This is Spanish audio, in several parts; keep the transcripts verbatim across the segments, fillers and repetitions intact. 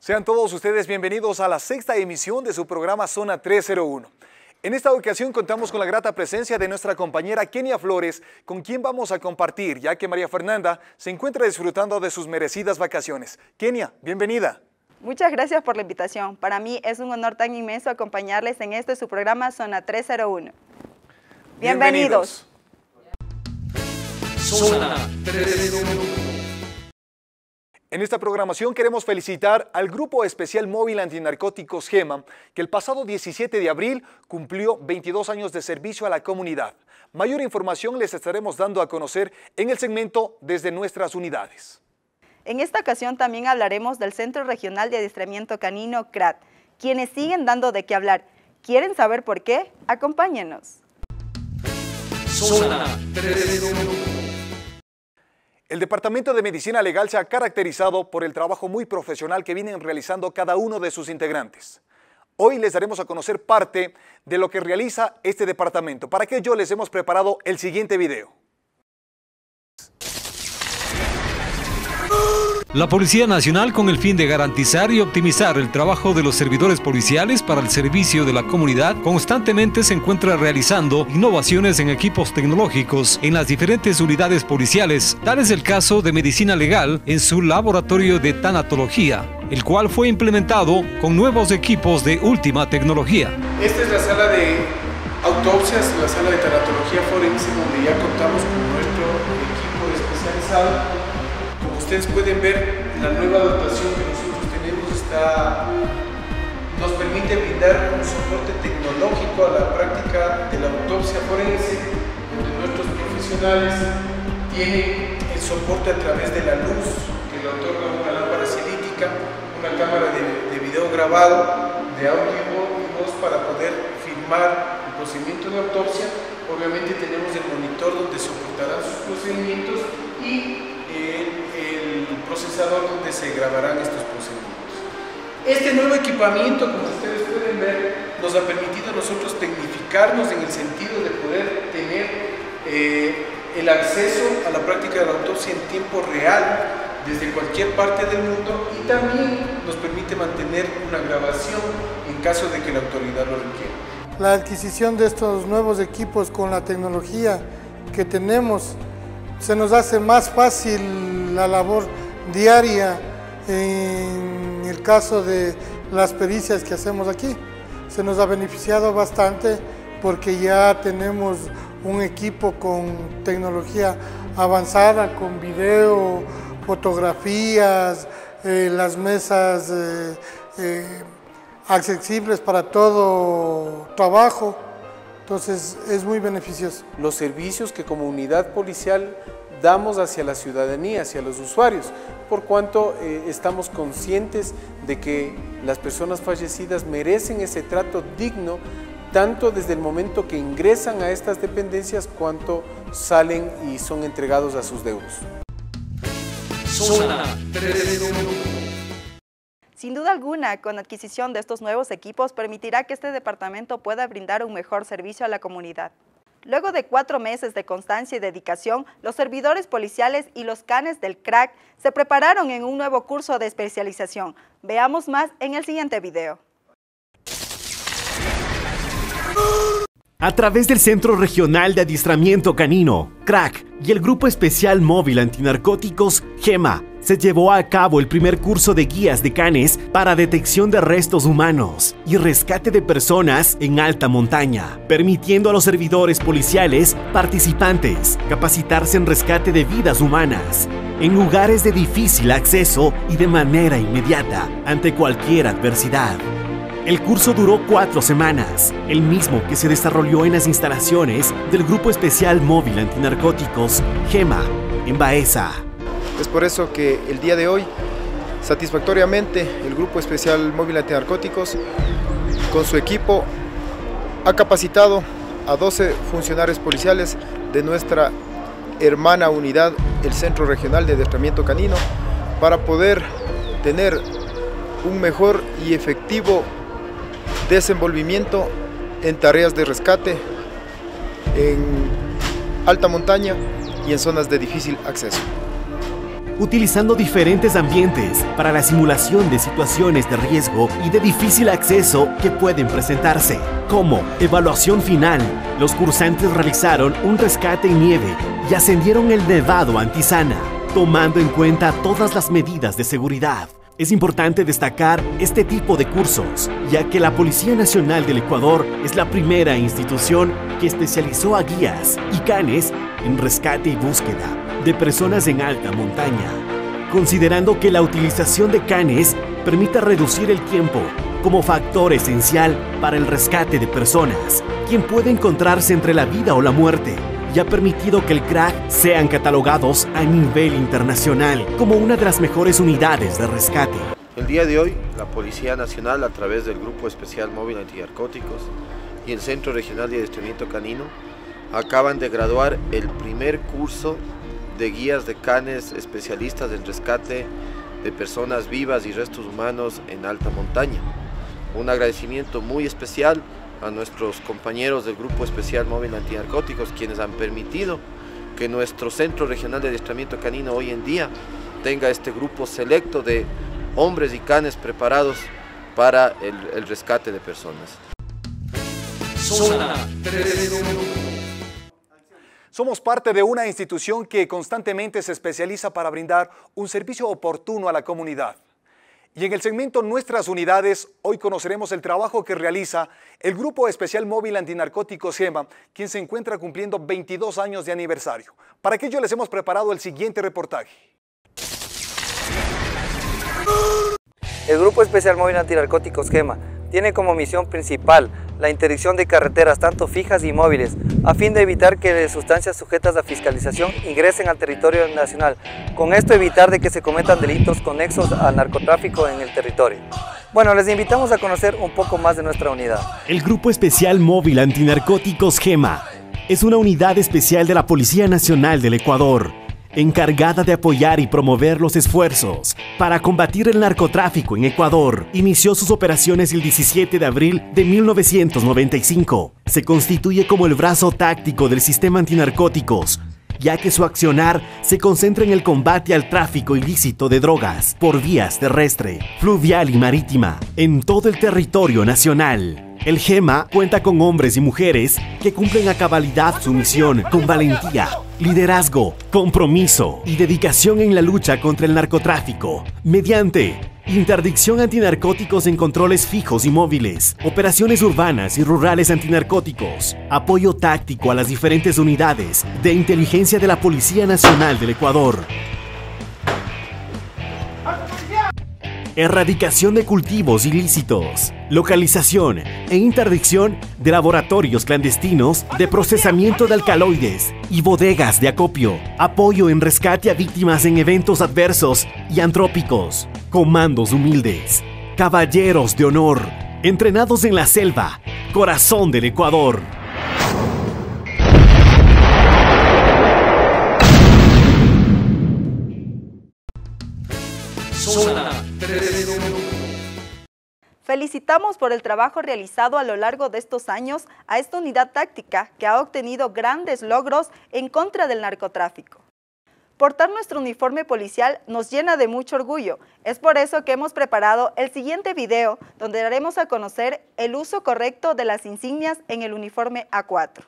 Sean todos ustedes bienvenidos a la sexta emisión de su programa Zona trescientos uno. En esta ocasión contamos con la grata presencia de nuestra compañera Kenia Flores, con quien vamos a compartir, ya que María Fernanda se encuentra disfrutando de sus merecidas vacaciones. Kenia, bienvenida. Muchas gracias por la invitación. Para mí es un honor tan inmenso acompañarles en este su programa Zona trescientos uno. Bienvenidos. Zona trescientos uno. En esta programación queremos felicitar al Grupo Especial Móvil Antinarcóticos GEMA, que el pasado diecisiete de abril cumplió veintidós años de servicio a la comunidad. Mayor información les estaremos dando a conocer en el segmento Desde Nuestras Unidades. En esta ocasión también hablaremos del Centro Regional de Adiestramiento Canino C R A T, quienes siguen dando de qué hablar. ¿Quieren saber por qué? Acompáñenos. Zona trescientos uno. El Departamento de Medicina Legal se ha caracterizado por el trabajo muy profesional que vienen realizando cada uno de sus integrantes. Hoy les daremos a conocer parte de lo que realiza este departamento. Para ello les hemos preparado el siguiente video. La Policía Nacional, con el fin de garantizar y optimizar el trabajo de los servidores policiales para el servicio de la comunidad, constantemente se encuentra realizando innovaciones en equipos tecnológicos en las diferentes unidades policiales. Tal es el caso de Medicina Legal en su laboratorio de tanatología, el cual fue implementado con nuevos equipos de última tecnología. Esta es la sala de autopsias, la sala de tanatología forense, donde ya contamos con nuestro equipo especializado. Ustedes pueden ver la nueva dotación que nosotros tenemos, está, nos permite brindar un soporte tecnológico a la práctica de la autopsia forense, donde nuestros profesionales tienen el soporte a través de la luz que le otorga una lámpara cilítica, una cámara de, de video grabado, de audio y voz para poder filmar el procedimiento de autopsia. Obviamente tenemos el monitor donde soportarán sus procedimientos y el procesador donde se grabarán estos procedimientos. Este nuevo equipamiento, como ustedes pueden ver, nos ha permitido a nosotros tecnificarnos en el sentido de poder tener eh, el acceso a la práctica de la autopsia en tiempo real desde cualquier parte del mundo, y también nos permite mantener una grabación en caso de que la autoridad lo requiera. La adquisición de estos nuevos equipos con la tecnología que tenemos se nos hace más fácil la labor diaria en el caso de las pericias que hacemos aquí. Se nos ha beneficiado bastante porque ya tenemos un equipo con tecnología avanzada, con video, fotografías, eh, las mesas eh, eh, accesibles para todo trabajo. Entonces es muy beneficioso. Los servicios que como unidad policial damos hacia la ciudadanía, hacia los usuarios, por cuanto eh, estamos conscientes de que las personas fallecidas merecen ese trato digno, tanto desde el momento que ingresan a estas dependencias, cuanto salen y son entregados a sus deudos. Zona trescientos uno. Sin duda alguna, con la adquisición de estos nuevos equipos permitirá que este departamento pueda brindar un mejor servicio a la comunidad. Luego de cuatro meses de constancia y dedicación, los servidores policiales y los canes del C R A T se prepararon en un nuevo curso de especialización. Veamos más en el siguiente video. A través del Centro Regional de Adiestramiento Canino, C R A C, y el Grupo Especial Móvil Antinarcóticos GEMA, se llevó a cabo el primer curso de guías de canes para detección de restos humanos y rescate de personas en alta montaña, permitiendo a los servidores policiales participantes capacitarse en rescate de vidas humanas en lugares de difícil acceso y de manera inmediata ante cualquier adversidad. El curso duró cuatro semanas, el mismo que se desarrolló en las instalaciones del Grupo Especial Móvil Antinarcóticos GEMA en Baeza. Es por eso que el día de hoy, satisfactoriamente, el Grupo Especial Móvil Antinarcóticos, con su equipo, ha capacitado a doce funcionarios policiales de nuestra hermana unidad, el Centro Regional de Adiestramiento Canino, para poder tener un mejor y efectivo desenvolvimiento en tareas de rescate en alta montaña y en zonas de difícil acceso. utilizando diferentes ambientes para la simulación de situaciones de riesgo y de difícil acceso que pueden presentarse. Como evaluación final, los cursantes realizaron un rescate en nieve y ascendieron el Nevado Antisana, tomando en cuenta todas las medidas de seguridad. Es importante destacar este tipo de cursos, ya que la Policía Nacional del Ecuador es la primera institución que especializó a guías y canes en rescate y búsqueda de personas en alta montaña, considerando que la utilización de canes permite reducir el tiempo como factor esencial para el rescate de personas, quien puede encontrarse entre la vida o la muerte, y ha permitido que el crack sean catalogados a nivel internacional como una de las mejores unidades de rescate. El día de hoy, la Policía Nacional, a través del Grupo Especial Móvil Antinarcóticos y el Centro Regional de Adiestramiento Canino, acaban de graduar el primer curso de guías de canes especialistas en rescate de personas vivas y restos humanos en alta montaña. Un agradecimiento muy especial a nuestros compañeros del Grupo Especial Móvil Antinarcóticos, quienes han permitido que nuestro Centro Regional de Adiestramiento Canino hoy en día tenga este grupo selecto de hombres y canes preparados para el, el rescate de personas. Zona tres. Somos parte de una institución que constantemente se especializa para brindar un servicio oportuno a la comunidad. Y en el segmento Nuestras Unidades, hoy conoceremos el trabajo que realiza el Grupo Especial Móvil Antinarcóticos GEMA, quien se encuentra cumpliendo veintidós años de aniversario. Para ello les hemos preparado el siguiente reportaje. El Grupo Especial Móvil Antinarcóticos GEMA tiene como misión principal la interdicción de carreteras tanto fijas y móviles, a fin de evitar que sustancias sujetas a fiscalización ingresen al territorio nacional, con esto evitar de que se cometan delitos conexos al narcotráfico en el territorio. Bueno, les invitamos a conocer un poco más de nuestra unidad. El Grupo Especial Móvil Antinarcóticos GEMA es una unidad especial de la Policía Nacional del Ecuador, encargada de apoyar y promover los esfuerzos para combatir el narcotráfico en Ecuador. Inició sus operaciones el diecisiete de abril de mil novecientos noventa y cinco. Se constituye como el brazo táctico del sistema antinarcóticos, ya que su accionar se concentra en el combate al tráfico ilícito de drogas por vías terrestre, fluvial y marítima en todo el territorio nacional. El GEMA cuenta con hombres y mujeres que cumplen a cabalidad su misión con valentía, liderazgo, compromiso y dedicación en la lucha contra el narcotráfico, mediante interdicción antinarcóticos en controles fijos y móviles, operaciones urbanas y rurales antinarcóticos, apoyo táctico a las diferentes unidades de inteligencia de la Policía Nacional del Ecuador, erradicación de cultivos ilícitos, localización e interdicción de laboratorios clandestinos de procesamiento de alcaloides y bodegas de acopio, apoyo en rescate a víctimas en eventos adversos y antrópicos, comandos humildes, caballeros de honor, entrenados en la selva, corazón del Ecuador. Zona tres. Felicitamos por el trabajo realizado a lo largo de estos años a esta unidad táctica que ha obtenido grandes logros en contra del narcotráfico. Portar nuestro uniforme policial nos llena de mucho orgullo. Es por eso que hemos preparado el siguiente video donde daremos a conocer el uso correcto de las insignias en el uniforme A cuatro.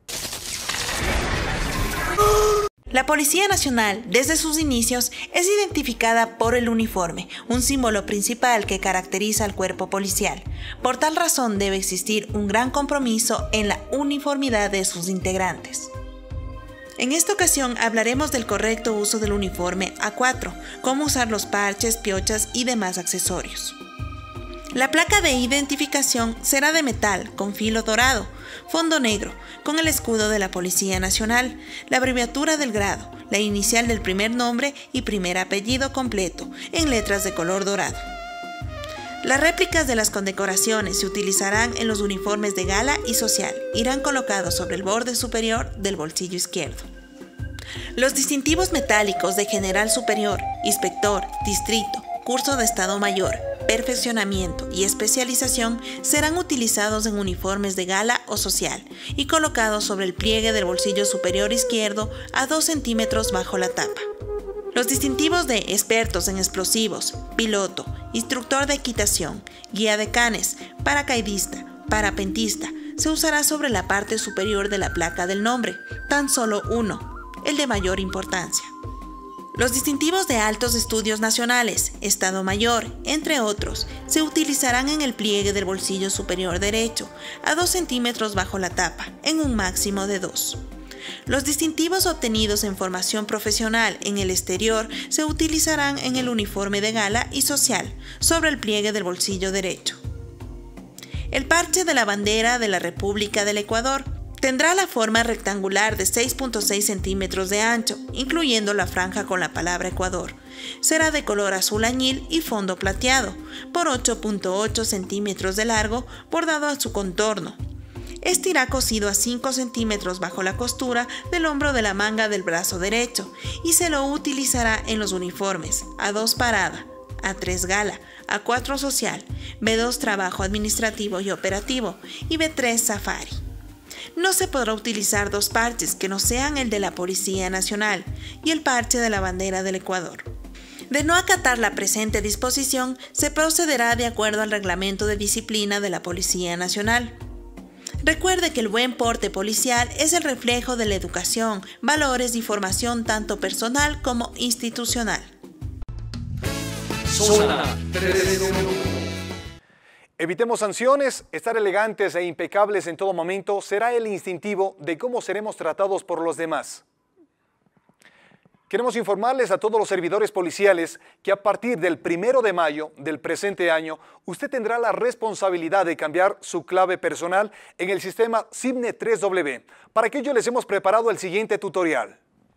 La Policía Nacional, desde sus inicios, es identificada por el uniforme, un símbolo principal que caracteriza al cuerpo policial. Por tal razón debe existir un gran compromiso en la uniformidad de sus integrantes. En esta ocasión hablaremos del correcto uso del uniforme A cuatro, cómo usar los parches, piochas y demás accesorios. La placa de identificación será de metal con filo dorado, fondo negro, con el escudo de la Policía Nacional, la abreviatura del grado, la inicial del primer nombre y primer apellido completo, en letras de color dorado. Las réplicas de las condecoraciones se utilizarán en los uniformes de gala y social, irán colocados sobre el borde superior del bolsillo izquierdo. Los distintivos metálicos de general superior, inspector, distrito, curso de Estado Mayor, perfeccionamiento y especialización serán utilizados en uniformes de gala o social y colocados sobre el pliegue del bolsillo superior izquierdo a dos centímetros bajo la tapa. Los distintivos de expertos en explosivos, piloto, instructor de equitación, guía de canes, paracaidista, parapentista, se usará sobre la parte superior de la placa del nombre, tan solo uno, el de mayor importancia. Los distintivos de altos estudios nacionales, Estado Mayor, entre otros, se utilizarán en el pliegue del bolsillo superior derecho, a dos centímetros bajo la tapa, en un máximo de dos. Los distintivos obtenidos en formación profesional en el exterior se utilizarán en el uniforme de gala y social, sobre el pliegue del bolsillo derecho. El parche de la bandera de la República del Ecuador tendrá la forma rectangular de seis punto seis centímetros de ancho, incluyendo la franja con la palabra Ecuador. Será de color azul añil y fondo plateado, por ocho punto ocho centímetros de largo, bordado a su contorno. Este irá cosido a cinco centímetros bajo la costura del hombro de la manga del brazo derecho y se lo utilizará en los uniformes A dos parada, A tres gala, A cuatro social, B dos trabajo administrativo y operativo y B tres safari. No se podrá utilizar dos parches que no sean el de la Policía Nacional y el parche de la bandera del Ecuador. De no acatar la presente disposición, se procederá de acuerdo al reglamento de disciplina de la Policía Nacional. Recuerde que el buen porte policial es el reflejo de la educación, valores y formación tanto personal como institucional. Zona tres. Evitemos sanciones, estar elegantes e impecables en todo momento será el instintivo de cómo seremos tratados por los demás. Queremos informarles a todos los servidores policiales que a partir del primero de mayo del presente año, usted tendrá la responsabilidad de cambiar su clave personal en el sistema SIBNE tres W. Para aquello les hemos preparado el siguiente tutorial.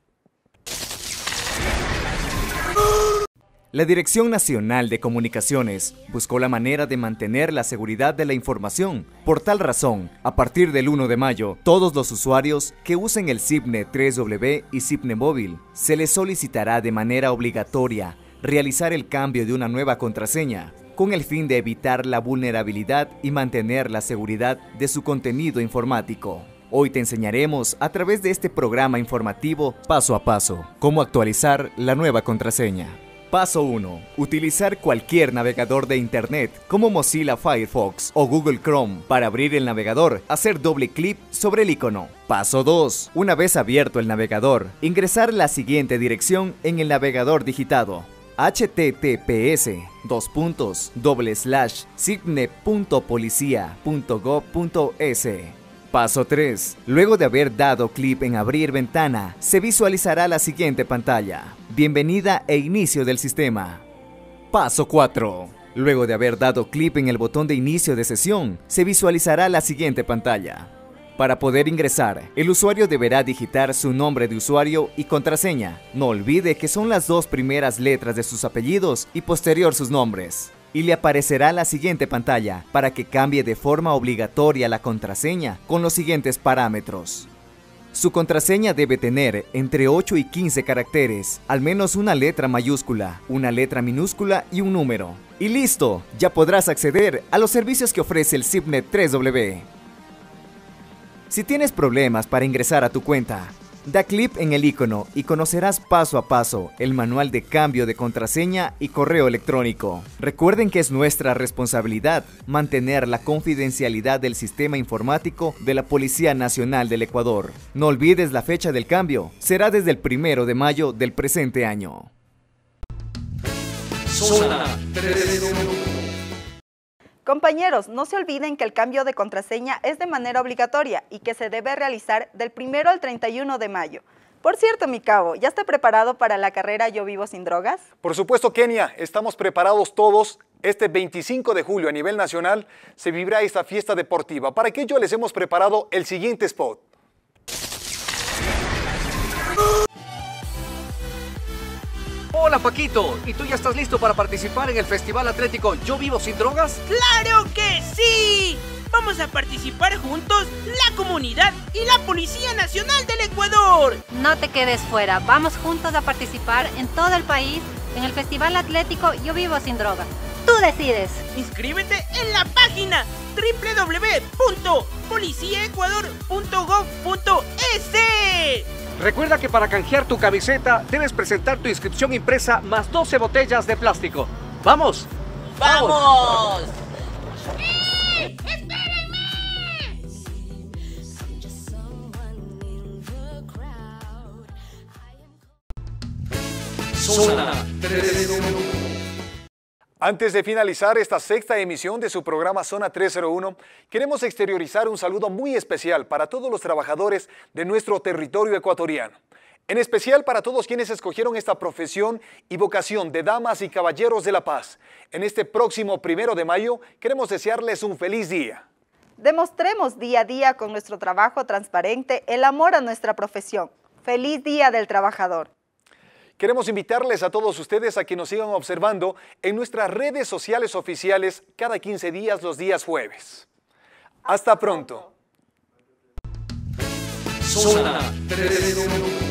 La Dirección Nacional de Comunicaciones buscó la manera de mantener la seguridad de la información. Por tal razón, a partir del uno de mayo, todos los usuarios que usen el SIBNE tres W y SIBNE Móvil, se les solicitará de manera obligatoria realizar el cambio de una nueva contraseña, con el fin de evitar la vulnerabilidad y mantener la seguridad de su contenido informático. Hoy te enseñaremos a través de este programa informativo, paso a paso, cómo actualizar la nueva contraseña. Paso uno. Utilizar cualquier navegador de Internet como Mozilla Firefox o Google Chrome. Para abrir el navegador, hacer doble clic sobre el icono. Paso dos. Una vez abierto el navegador, ingresar la siguiente dirección en el navegador digitado: h t t p s dos puntos doble slash sibne punto policia punto gov punto es. Paso tres. Luego de haber dado clic en abrir ventana, se visualizará la siguiente pantalla: bienvenida e inicio del sistema. Paso cuatro. Luego de haber dado clic en el botón de inicio de sesión, se visualizará la siguiente pantalla. Para poder ingresar, el usuario deberá digitar su nombre de usuario y contraseña. No olvide que son las dos primeras letras de sus apellidos y posterior sus nombres. Y le aparecerá la siguiente pantalla para que cambie de forma obligatoria la contraseña con los siguientes parámetros. Su contraseña debe tener entre ocho y quince caracteres, al menos una letra mayúscula, una letra minúscula y un número. Y listo, ya podrás acceder a los servicios que ofrece el SIBNE tres W. Si tienes problemas para ingresar a tu cuenta, da clic en el icono y conocerás paso a paso el manual de cambio de contraseña y correo electrónico. Recuerden que es nuestra responsabilidad mantener la confidencialidad del sistema informático de la Policía Nacional del Ecuador. No olvides la fecha del cambio, será desde el primero de mayo del presente año. Zona tres. Compañeros, no se olviden que el cambio de contraseña es de manera obligatoria y que se debe realizar del primero al treinta y uno de mayo. Por cierto, mi cabo, ¿ya está preparado para la carrera Yo Vivo Sin Drogas? Por supuesto, Kenia, estamos preparados todos. Este veinticinco de julio a nivel nacional se vivirá esta fiesta deportiva. Para aquello les hemos preparado el siguiente spot. Hola Paquito, ¿y tú ya estás listo para participar en el Festival Atlético Yo Vivo Sin Drogas? ¡Claro que sí! Vamos a participar juntos, la comunidad y la Policía Nacional del Ecuador. No te quedes fuera, vamos juntos a participar en todo el país en el Festival Atlético Yo Vivo Sin Drogas. Tú decides. Inscríbete en la página doble u doble u doble u punto policía ecuador punto gov punto es. Recuerda que para canjear tu camiseta debes presentar tu inscripción impresa más doce botellas de plástico. ¡Vamos! ¡Vamos! ¡Eh! ¡Espérenme! Zona trescientos uno. Antes de finalizar esta sexta emisión de su programa Zona trescientos uno, queremos exteriorizar un saludo muy especial para todos los trabajadores de nuestro territorio ecuatoriano. En especial para todos quienes escogieron esta profesión y vocación de damas y caballeros de la paz. En este próximo primero de mayo queremos desearles un feliz día. Demostremos día a día con nuestro trabajo transparente el amor a nuestra profesión. ¡Feliz Día del Trabajador! Queremos invitarles a todos ustedes a que nos sigan observando en nuestras redes sociales oficiales cada quince días los días jueves. Hasta pronto. Zona trescientos uno.